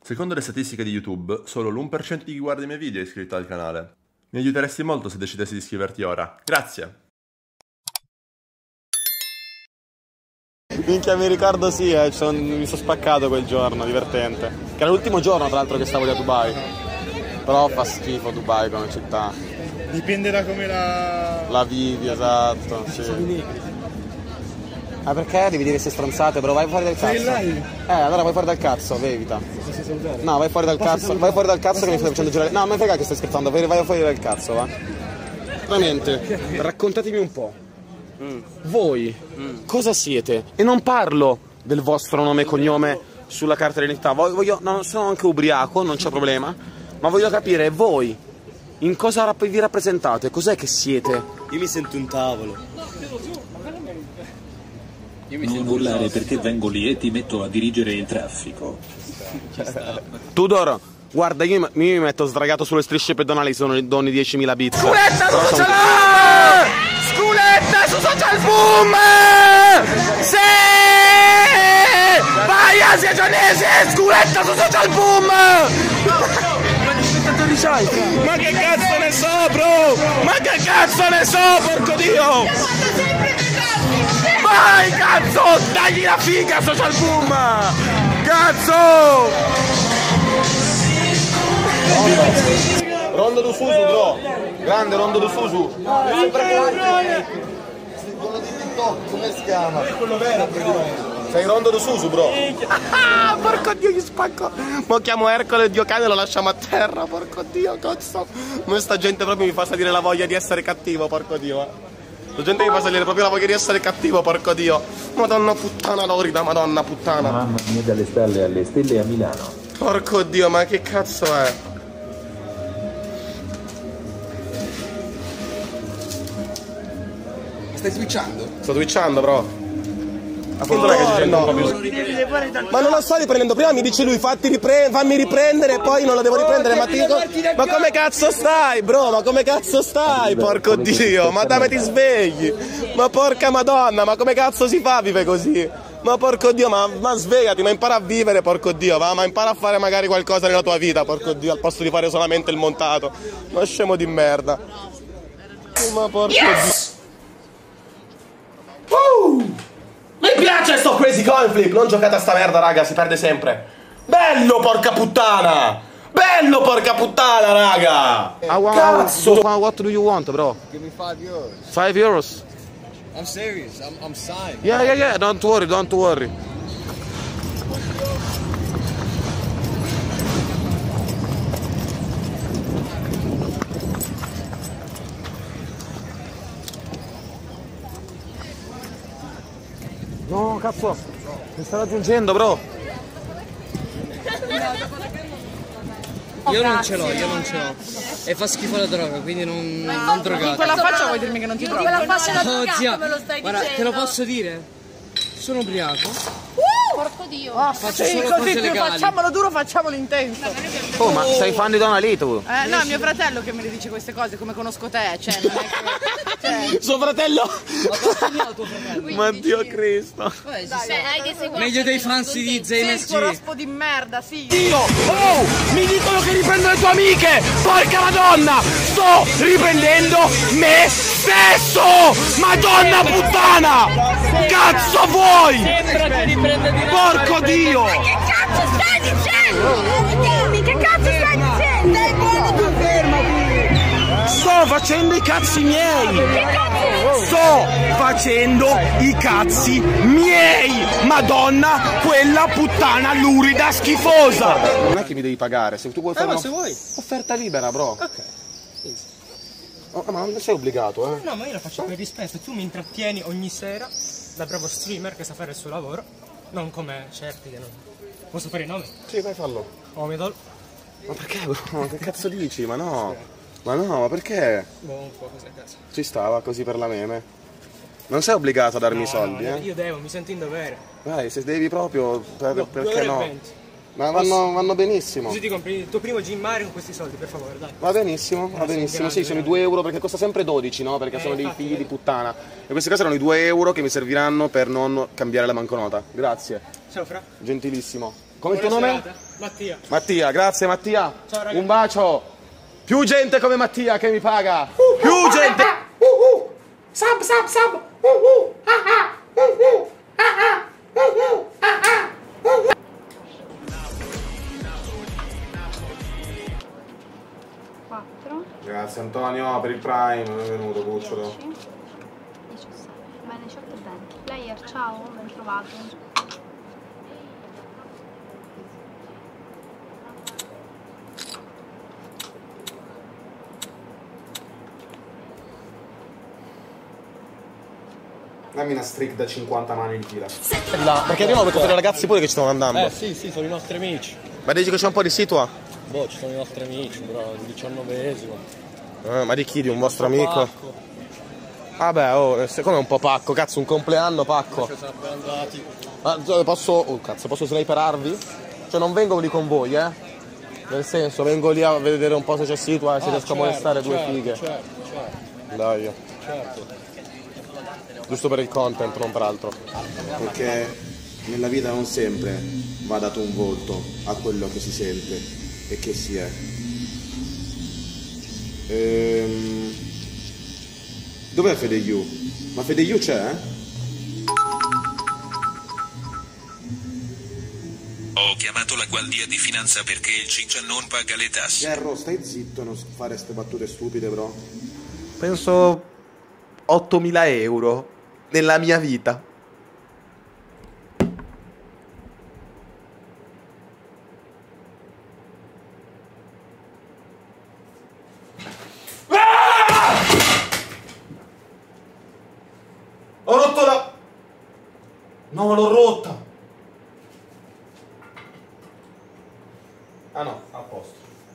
Secondo le statistiche di YouTube, solo l'1% di chi guarda i miei video è iscritto al canale. Mi aiuteresti molto se decidessi di iscriverti ora. Grazie! Minchia, mi ricordo sì, mi sono spaccato quel giorno, divertente. Che era l'ultimo giorno tra l'altro che stavo lì a Dubai. Però fa schifo Dubai come città. Dipende da come la vivi, esatto, sì. Ah, perché devi dire queste stronzate, bro? Vai fuori dal cazzo. Allora vai fuori dal cazzo, evita. No, vai fuori dal cazzo. Vai fuori dal cazzo che mi stai facendo girare. No, non mi frega che stai scherzando, vai fuori dal cazzo, va. Veramente, raccontatemi un po'. Voi cosa siete? E non parlo del vostro nome e cognome sulla carta d'identità. No, sono anche ubriaco, non c'è problema. Ma voglio capire voi in cosa vi rappresentate, cos'è che siete? Io mi sento un tavolo. Non urlare perché vengo lì e ti metto a dirigere il traffico. Tudor, guarda, io mi metto sdraiato sulle strisce pedonali, sono doni 10.000 bits. Sculetta su Social Boom! Sculetta su Social Boom! Sì! Vai Asia Gianese! Sculetta su Social Boom! Ma che cazzo ne so, bro? Ma che cazzo ne so, porco Dio! Vai, cazzo! Dagli la figa, Social Boom! Cazzo! Rondo du Susu, bro! Grande Rondo du Susu! Come si chiama? Quello vero, sei Rondo du Susu, bro! Porco Dio, gli spacco! Mo chiamo Ercole, Dio cane, lo lasciamo a terra, porco Dio, cazzo! Questa gente proprio mi fa salire la voglia di essere cattivo, porco Dio! La gente mi fa salire proprio la voglia di essere cattivo, porco Dio! Madonna puttana Lorida, madonna puttana! Mamma mia, dalle stalle alle stelle a Milano. Porco Dio, ma che cazzo è? Stai switchando? Sto twitchando, bro. Appunto non è che ci sento un po' più. Ma non lo sto riprendendo, prima mi dice lui fammi riprendere, poi non lo devo riprendere, ma ti dico, ma come cazzo stai, bro? Ma come cazzo stai, porco Dio? Ma dove ti svegli? Ma porca madonna, ma come cazzo si fa a vivere così? Ma porco Dio, ma svegliati, ma impara a vivere, porco Dio, va, ma impara a fare magari qualcosa nella tua vita, porco Dio, al posto di fare solamente il montato. Ma scemo di merda. Ma porco Dio. Mi piace sto crazy coin flip, non giocate a sta merda, raga, si perde sempre. Bello, porca puttana! Bello, porca puttana, raga! Cazzo! What do you want, bro? Give me €5. 5 euros? I'm serious, I'm signed. Yeah, don't worry. No, cazzo, mi sta raggiungendo, bro. Io non ce l'ho. E fa schifo la droga, quindi non drogate. Con quella faccia vuoi dirmi che non ti droga? Con quella faccia da Oh, drogato zia, me lo stai guarda, dicendo. te lo posso dire? Sono ubriaco. Porco Dio. Faccio Sì, solo così cose legali. facciamolo duro, facciamolo intenso. Oh, ma sei fan di Donna Lee tu? No, è mio fratello che me le dice queste cose, come conosco te, cioè non è che... Suo fratello? Tuo fratello. Ma Dio Cristo. Meglio dei fans di Sì, sto ZMSG. rospo di merda, sì. Dio! Oh! Mi dicono che riprendo le tue amiche! Porca madonna! Sto riprendendo me stesso! Madonna puttana! Cazzo vuoi? Sembra di riprendere di Porco Dio! Che cazzo stai dicendo? Dimmi, che cazzo stai dicendo? Dai, buono, tu fermo qui. Sto facendo i cazzi miei! Sto facendo i cazzi miei! Madonna, quella puttana lurida schifosa! Non è che mi devi pagare, se tu vuoi fare ma una se vuoi. offerta libera, bro. Ok. Oh, ma non sei obbligato, No, ma io la faccio per rispetto. Tu mi intrattieni ogni sera da bravo streamer che sa fare il suo lavoro. Non come certi che non... Posso fare i nomi? Sì, vai fallo. Omidol. Ma perché, bro? Ma che cazzo dici? Ma no. Ma perché? Boh, un po' così a caso. Ci stava così per la meme. Non sei obbligato a darmi i soldi, No, io devo, mi sento in dovere. Dai, se devi proprio, perché no? 2,20 €. Ma vanno benissimo. Così ti compri il tuo primo Gin Mario con questi soldi, per favore, dai. Va benissimo, va benissimo. Sì, sono i 2 euro perché costa sempre 12, no? Perché sono dei infatti, figli di puttana. E questi qua saranno i 2 euro che mi serviranno per non cambiare la banconota. Grazie. Ciao Fra. Gentilissimo. Come il tuo nome? Mattia. Mattia, grazie Mattia. Ciao, ragazzi. Un bacio. Più gente come Mattia che mi paga. Più gente. Sub. Grazie Antonio per il Prime, benvenuto cucciolo. 17. Bene, 18 e 20. Player, ciao, ben trovato. Dammi una streak da 50 mani di fila. Perché abbiamo beccato dei ragazzi pure che ci stanno andando. Sì, sono i nostri amici. Ma dici che c'è un po' di situa? Boh, ci sono i nostri amici, bro, il 19esimo. Ma di chi? Di un vostro amico? Vabbè, oh, come un po' pacco, cazzo, un compleanno pacco. Ma posso sniperarvi? Cioè non vengo lì con voi, Nel senso, vengo lì a vedere un po' se c'è situa e se riesco a molestare due fighe. Certo. Dai. Certo. Giusto per il content, non per altro. Perché nella vita non sempre va dato un volto a quello che si sente e che si è. Dov'è Fede You? Ma Fede You c'è? Ho chiamato la guardia di finanza perché il Ciccia non paga le tasse. Gerro, stai zitto, non fare ste battute stupide, bro. Penso 8.000 euro nella mia vita. Ho rotto la... No, l'ho rotta. Ah no, a posto.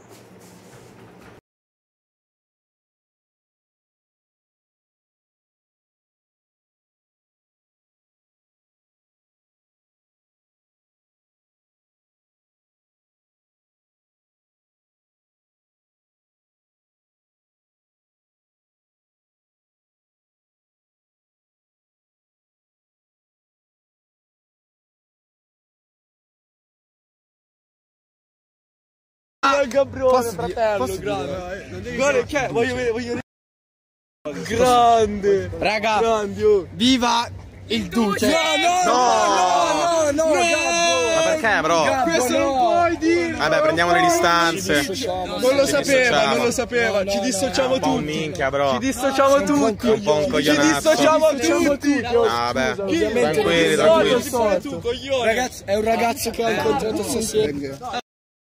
Gabriele, fratello, grande. Guarda che voglio vedere. Grande. Raga, grande. Viva il duce. No. Ma perché, bro? Questo non puoi dire. Vabbè, prendiamo le distanze. Non lo sapeva. Ci dissociamo tutti. Minchia, bro. Ci dissociamo tutti. Un po' un coglionazzo. tutti. Vabbè, tranquilli. Ragazzi, è un ragazzo che ha incontrato stasera.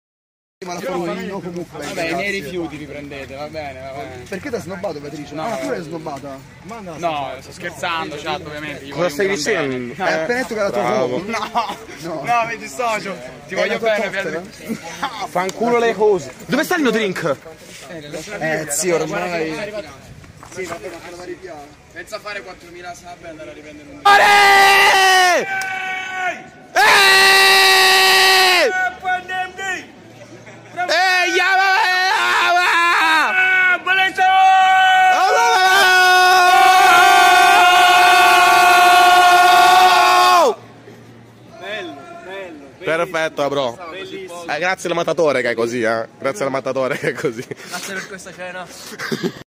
Vabbè, i miei rifiuti li prendete, va bene. Perché ti hai snobbato, Beatrice? No, tu l'hai snobbata. No, sto scherzando, chat, ovviamente. Cosa stai dicendo? Hai appena detto che era tua No, mi dissocio. Ti voglio bene, Beatrice. Fanculo le cose. Dove sta il mio drink? Zio, ormai. Sì, vabbè, ma te lo vai ripiare. Pensa fare 4.000 sub e andare a riprendere un... Perfetto, bro. Grazie al mattatore che è così, Grazie al mattatore che è così. Grazie per questa cena.